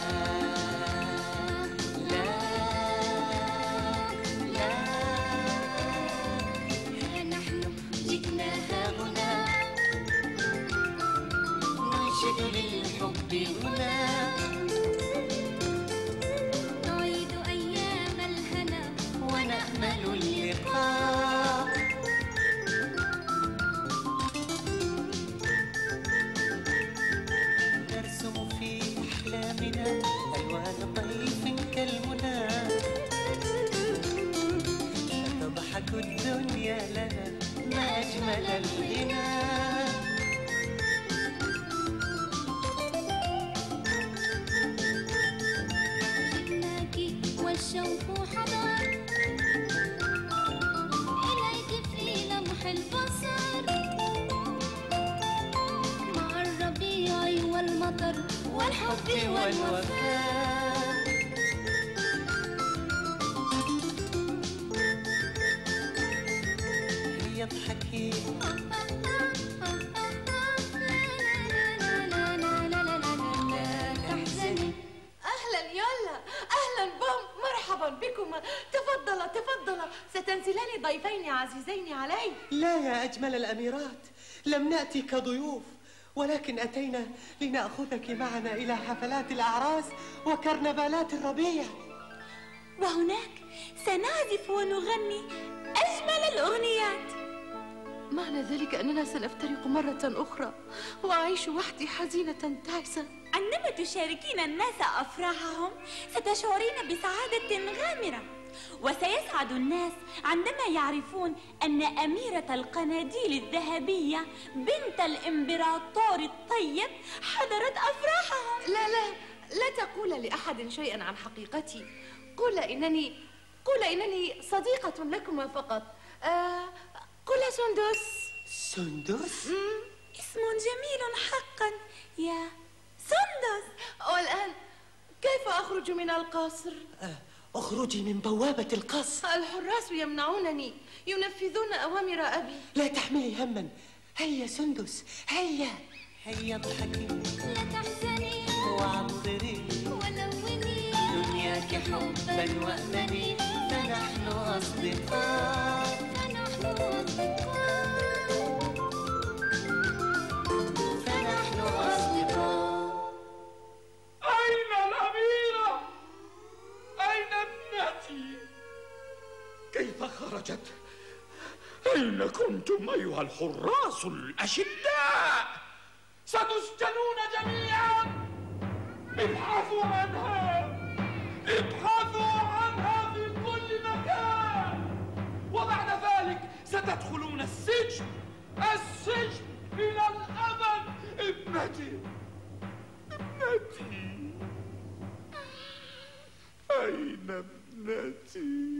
S17: لا لا، ها نحن جئنا هنا ننشد للحب هنا،
S4: نعيد أيام الهنا
S17: ونأمل اللقاء. نرسم في أحلامنا ألوان طيف كالمنى، فتضحك الدنيا لنا ما أجمل الغنى.
S4: والشوق حضر إليك في لمح البصر، مع الربيع والمطر والحب والوفاء.
S17: هيا اضحكي
S5: أهلا يولا، أهلا بوم، مرحبا بكما. تفضلا ستنزلان ضيفين عزيزين علي.
S3: لا يا أجمل الأميرات، لم نأتي كضيوف، ولكن أتينا لنأخذك معنا إلى حفلات الأعراس وكرنفالات الربيع،
S1: وهناك سنعزف ونغني أجمل الأغنيات.
S5: معنى ذلك أننا سنفترق مرة أخرى وأعيش وحدي حزينة تعسة.
S1: عندما تشاركين الناس أفراحهم ستشعرين بسعادة غامرة، وسيسعد الناس عندما يعرفون أن أميرة القناديل الذهبية بنت الإمبراطور الطيب حضرت أفراحهم.
S5: لا تقول لأحد شيئا عن حقيقتي. قل إنني صديقة لكما فقط. قل
S3: سندس؟
S1: اسم جميل حقا يا سندس.
S5: والآن كيف أخرج من القصر؟
S3: اخرجي من بوابة القصر.
S5: الحراس يمنعونني، ينفذون أوامر أبي.
S3: لا تحملي هما، هيا سندس، هيا
S17: اضحكي،
S4: لا تحزني
S17: وعطري
S4: ولوني
S17: دنياك حبا وأمني، فنحن أصدقاء.
S8: أين الأميرة؟ أين ابنتي؟ كيف خرجت؟ أين كنتم أيها الحراس الأشداء؟ ستسجنون جميعا. ابحثوا عنها، ابحثوا عنها في كل مكان، وبعد ذلك ستدخلون السجن إلى الأبد. ابنتي أين ابنتي؟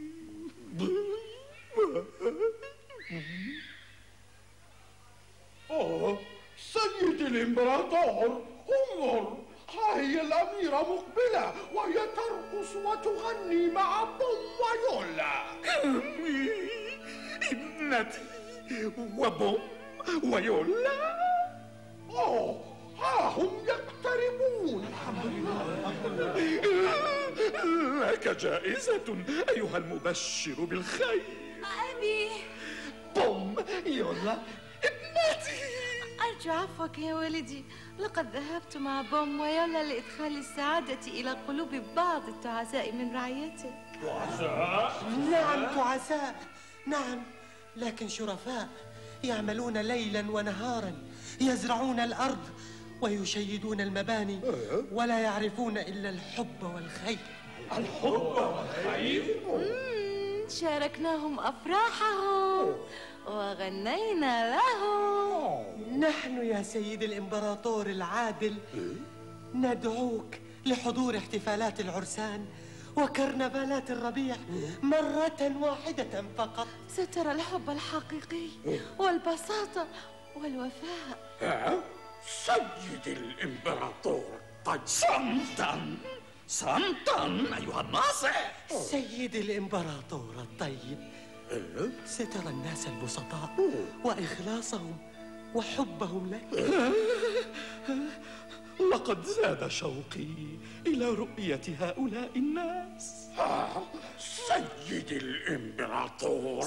S13: سيدي الإمبراطور، انظر، ها هي الأميرة مقبلة وهي ترقص وتغني مع بوم ويولا.
S8: ابنتي وبوم ويولا؟
S13: ها هم يقتربون.
S8: لك جائزة أيها المبشر بالخير.
S1: أبي
S8: بوم يولا ابنتي.
S5: أرجو عفوك يا ولدي، لقد ذهبت مع بوم ويولا لإدخال السعادة إلى قلوب بعض التعساء من رعيتك.
S8: تعساء؟
S3: نعم تعساء، نعم، لكن شرفاء يعملون ليلا ونهارا، يزرعون الأرض ويشيدون المباني، ولا يعرفون إلا الحب والخير.
S8: الحب والخير؟
S5: شاركناهم أفراحهم وغنينا لهم.
S3: نحن يا سيد الإمبراطور العادل ندعوك لحضور احتفالات العرسان وكرنفالات الربيع مرة واحدة فقط.
S5: سترى الحب الحقيقي والبساطة والوفاء.
S8: سيد الإمبراطور طيب. صمتا أيها الناصح.
S3: سيد الإمبراطور الطيب، سترى الناس البسطاء وإخلاصهم وحبهم لك.
S9: لقد زاد شوقي إلى رؤية هؤلاء الناس.
S8: سيدي الإمبراطور.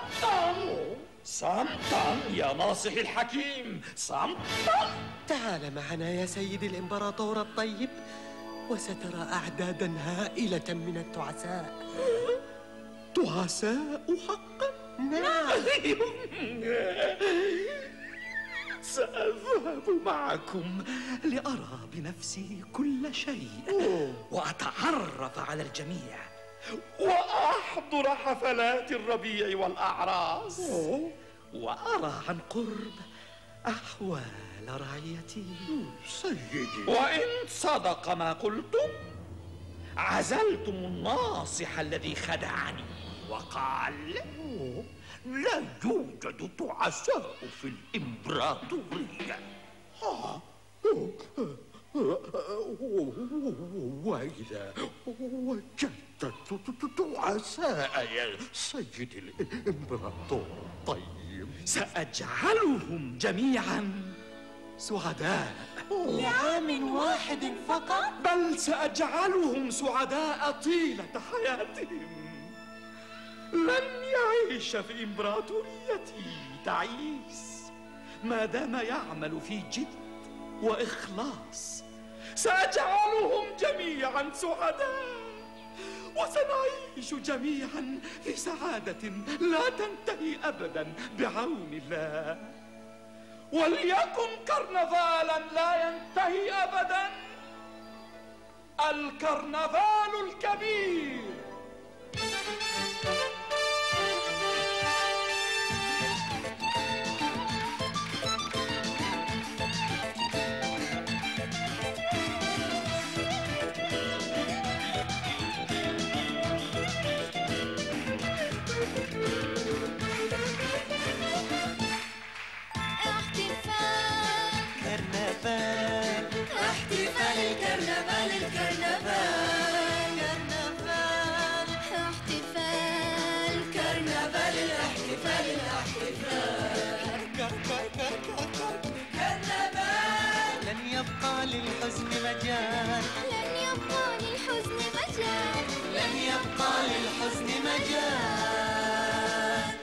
S9: صمتا يا ناصح الحكيم، صمتا.
S3: تعال معنا يا سيدي الإمبراطور الطيب، وسترى أعدادا هائلة من التعساء.
S9: تعساء حقا؟
S3: نعم.
S9: سأذهب معكم لأرى بنفسي كل شيء وأتعرف على الجميع وأحضر حفلات الربيع والأعراس وأرى عن قرب أحوال رعيتي.
S8: سيدي،
S9: وإن صدق ما قلتم عزلتم الناصح الذي خدعني وقال
S8: لا يوجد تعساء في الإمبراطورية. وإذا وجدت تعساء يا سيدي الإمبراطور الطيب
S9: سأجعلهم جميعا سعداء
S3: لعام واحد فقط؟
S9: بل سأجعلهم سعداء طيلة حياتهم. لن يعيش في إمبراطوريتي تعيس ما دام يعمل في جد وإخلاص. سأجعلهم جميعا سعداء وسنعيش جميعا في سعادة لا تنتهي أبدا بعون الله. وليكن كرنفالا لا ينتهي أبدا، الكرنفال الكبير.
S17: للحزن مجال،
S4: لن يبقى للحزن مجال،
S17: لن يبقى للحزن مجال.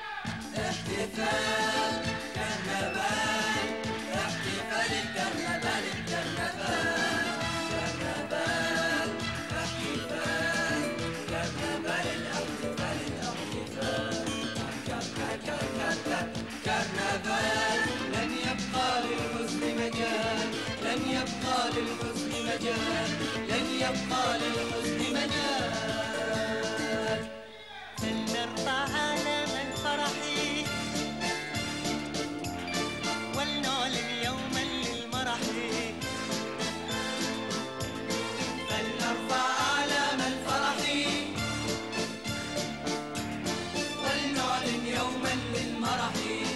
S17: احتفال كرنفال، احتفال الكرنفال، الكرنفال كرنفال، احتفال كرنفال، الاحتفال الاحتفال كرنفال. لن يبقى للحزن مجال، لن يبقى للحزن مجال، لن يبقى للحزن مجال. فلنرفع علم الفرح ولنعلن يوما للمرح. فلنرفع علم الفرح ولنعلن يوما للمرح.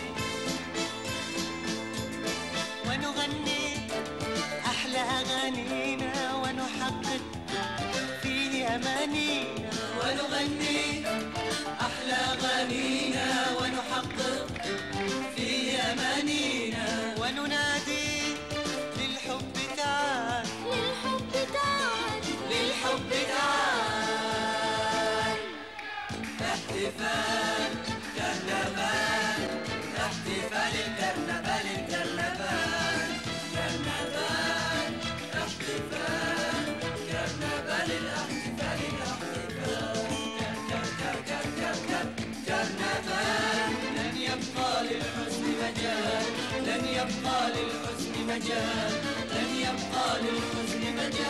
S17: ونغني أحلى أغانينا ونحقق فيه أمانينا. ونغني أحلى أغانينا ونحقق فيه أمانينا. وننادي للحب تعال،
S4: للحب تعال،
S17: للحب تعال. احتفال كرنفال، احتفال الكرنفال، الكرنفال كرنفال، احتفال كرنفال، الاحتفال الاحتفال كرنفال. لن يبقى للحزن مجال، لن يبقى للحزن مجال، لن يبقى للحزن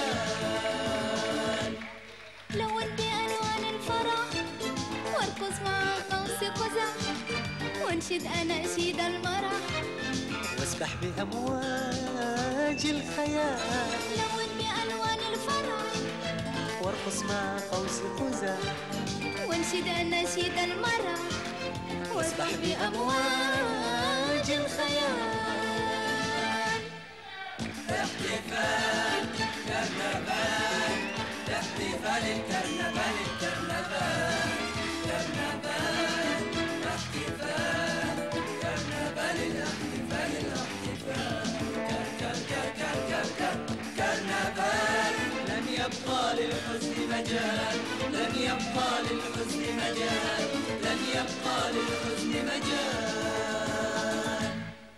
S17: مجال.
S4: لون بألوان الفرح وارقص مع قوس قزح، وانشد أناشيد المرح
S17: واسبح بأمواج الخيال.
S4: لون بألوان الفرح
S17: وارقص مع قوس قزح،
S4: وانشد أناشيد المرح
S17: واسبح بأمواج الخيال. احتفال كرنفال، احتفال الكرنفال، الكرنفال كرنفال، احتفال كرنفال، الاحتفال الاحتفال للحزن مجال، لن يبقى للحزن مجال، لن يبقى للحزن مجال.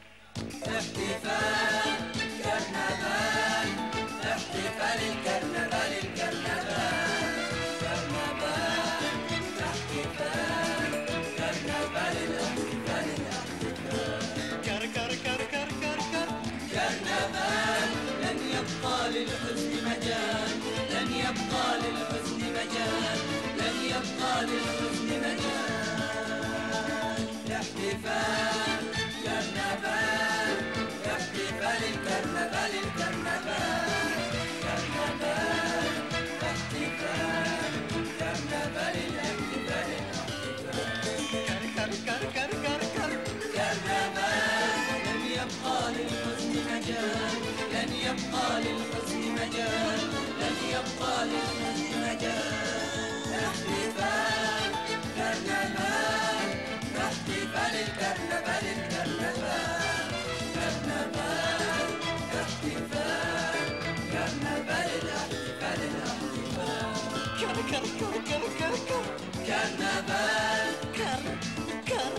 S17: احتفال كرنفال، احتفال الكرنفال الكرنفال، كرنفال احتفال، كرنفال الاحتفال الاحتفال. كر كر كر كر كر كر كرنفال، لن يبقى للحزن مجال، لن يبقى للحزن مجال، لن يبقى للحزن مجال. احتفال كرنفال، احتفال الكرنفال الكرنفال، كرنفال احتفال، كرنفال الاحتفال الاحتفال. كر كر كر كر كر كرنفال، لن يبقى للحزن مجال، لن يبقى للحزن مجال، لن يبقى للحزن مجال. احتفال كرنفال، احتفال الكرنفال الكرنفال، كرنفال احتفال، كرنفال الاحتفال الاحتفال. كر كر كر كر كر كر